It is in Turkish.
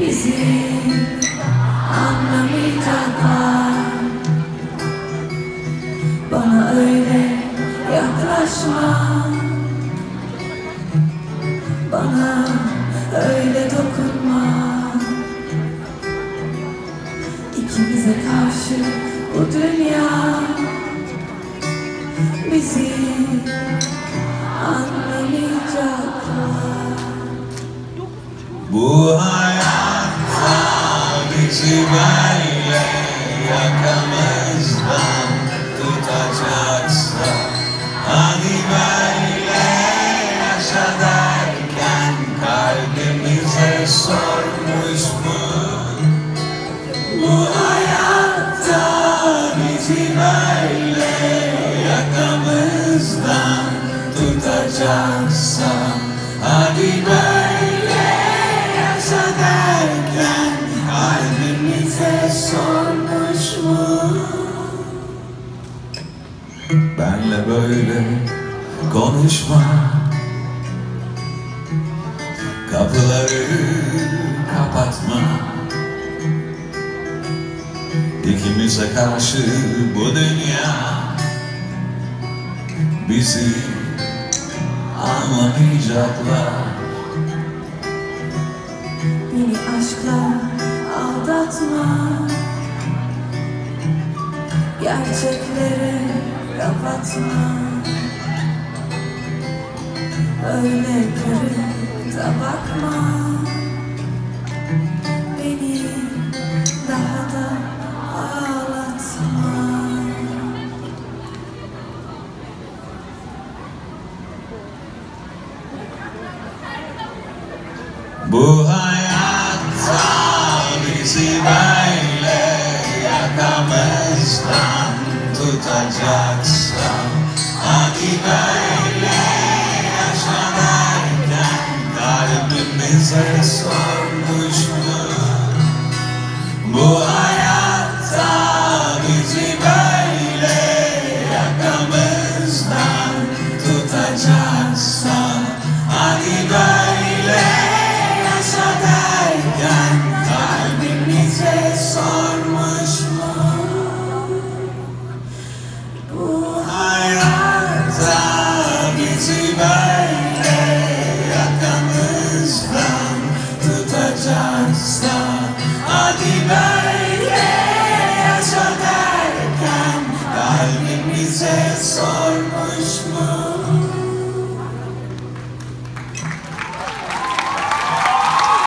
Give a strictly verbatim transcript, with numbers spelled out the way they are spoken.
bizi anlamayacaklar. Bana öyle yaklaşma, bana öyle dokunma. İkimize karşı bu dünya bizi anlamayacaklar. Bu hayatta bizi böyle yakamızdan tutacaksa, hani böyle yaşa derken kalbimize sormuş mu? Bu hayatta bizi böyle yakamızdan tutacaksa, hadi böyle yaşa derken kalbimize sormuş mu? Benle böyle konuşma, kapıları kapatma. İkimize karşı bu dünya bizi anlamayacaklar. Beni aşkla aldatma, gerçeklere kapatma. Öyle kırıp da bakma, beni daha da ağlatma. Bu hayatta bizi böyle yakamızdan tutacaksa, hadi böyle yaşa derken kalbimize sormuş mu? Bu hayatta bizi böyle yakamızdan tutacaksa, hadi böyle yaşa derken kalbimize sormuş mu? Bu hayatta bizi böyle yakamızdan tutacaksa, hadi böyle yaşa derken kalbimize sormuş mu?